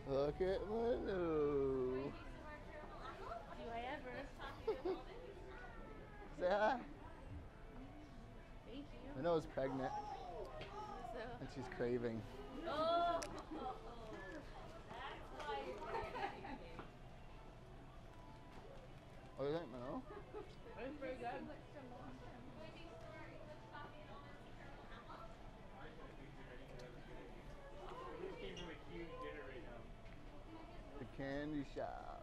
Look at Manu. Do I ever? Say hi. Thank you. Manu's pregnant So. and she's craving. Oh, that's why you're What do you think, Manu? It's pretty good. The candy shop.